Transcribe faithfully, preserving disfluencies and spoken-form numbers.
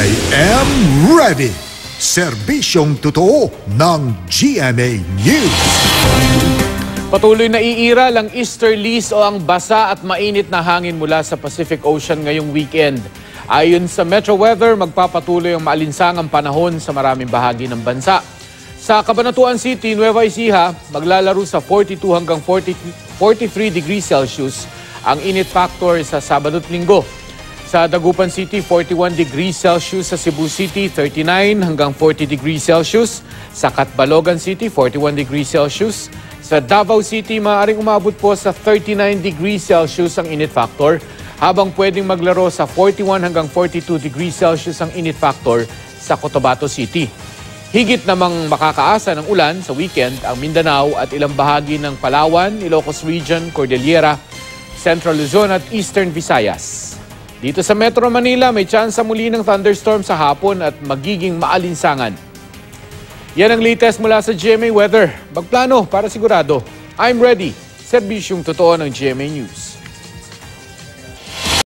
I am ready! Serbisyong totoo ng G M A News. Patuloy na iiral ang easterlies o ang basa at mainit na hangin mula sa Pacific Ocean ngayong weekend. Ayon sa Metro Weather, magpapatuloy ang maalinsangang panahon sa maraming bahagi ng bansa. Sa Cabanatuan City, Nueva Ecija, maglalaro sa forty-two hanggang forty-three degrees Celsius ang init factor sa Sabado at Linggo. Sa Dagupan City, forty-one degrees Celsius. Sa Cebu City, thirty-nine hanggang forty degrees Celsius. Sa Catbalogan City, forty-one degrees Celsius. Sa Davao City, maaaring umabot po sa thirty-nine degrees Celsius ang init factor, habang pwedeng maglaro sa forty-one hanggang forty-two degrees Celsius ang init factor sa Cotabato City. Higit namang makakaasa ng ulan sa weekend ang Mindanao at ilang bahagi ng Palawan, Ilocos Region, Cordillera, Central Luzon at Eastern Visayas. Dito sa Metro Manila, may tsansa muli ng thunderstorm sa hapon at magiging maalinsangan. Yan ang latest mula sa G M A Weather. Magplano para sigurado. I'm ready. Serbisyong totoo ng G M A News.